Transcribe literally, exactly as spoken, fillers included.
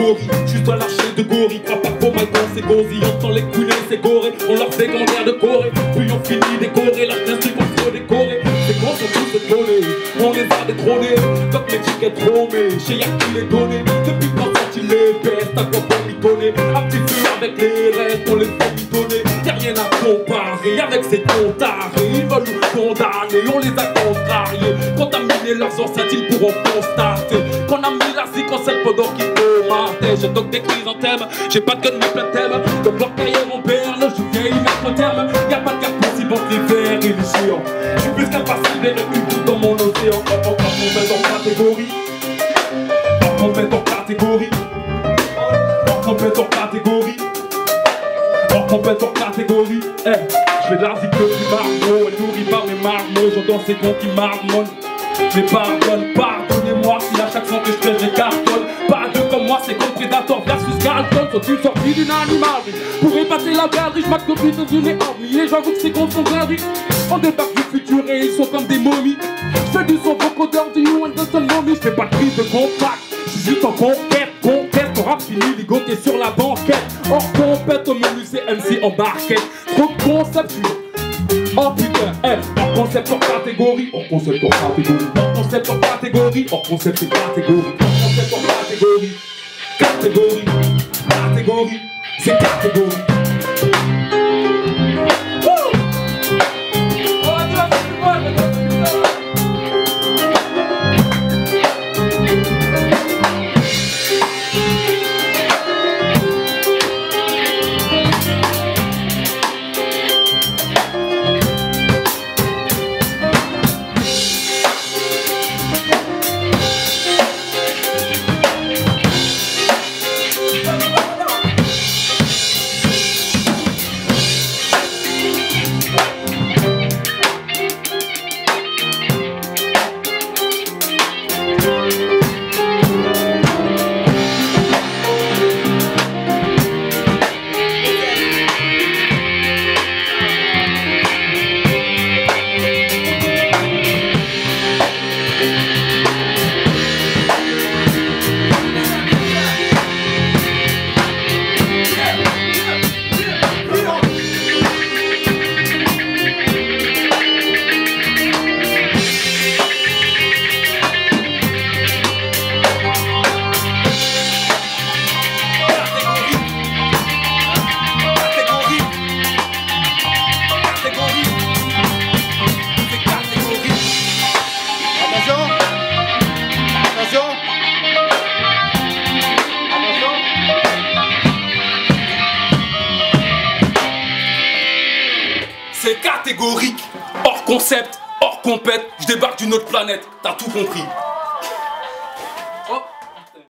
catégorie, juste à l'archer de gorille. Crois pas qu'au maïton c'est gauzy, on entend les coulées, c'est goré. On leur fait grandir de Corée, puis on finit décorer. Leurs instruments faut décorer, c'est qu'on sont tous décollés. On les a détrônés, comme les tickets trônés. Chez y'a qui les donner, depuis quand sorti les bestes, à quoi pour mitonner. Un petit peu avec les restes, on les fait mitonner. Y'a rien à comparer avec ces contarés. Ils veulent nous condamner, on les a contrariés. Contaminer leurs enceintes, ils pourront constater qu'on a mis la zik en cette pendant qu'ils commentaient. Je toque des chrysanthèmes, j'ai pas de gun mais plein de thèmes. Donc leur carrière en berne, je viens y mettre un terme. Y'a pas de gars possible entre l'hiver et les géants. J'suis plus qu'impassible et le but dans mon océan. Quand on met en catégorie, quand on met en catégorie, quand on met en catégorie, quand on met en catégorie, eh, j'fais de la zik du marmot, elle nourrit par mes marmots, j'entends ces cons qui marmonnent. Mais pardonne, pardonnez-moi si à chaque son que je fais je cartonne. Pas deux comme moi, c'est comme Predator versus Carlton. Sont-ils sortis d'une animalerie pour épater la galerie? Je m'accroche dans une armée et j'avoue que c'est qu'on sont galerie. On débarque du futur et ils sont comme des momies. Je fais du son vocodeur du You Anderson Mommy. Je fais pas de prise de contact, je suis juste en conquête. Conquête, on rap fini, ligoté sur la banquette. Hors compète au menu, c'est M C en barquette. Trop de concepts, oh putain, eh, hors concept en catégorie, hors concept en catégorie, hors concept en catégorie, hors concept c'est catégorie, hors concept en catégorie, catégorie, catégorie, c'est catégorie. C'est catégorique, hors concept, hors compète, je débarque d'une autre planète, t'as tout compris.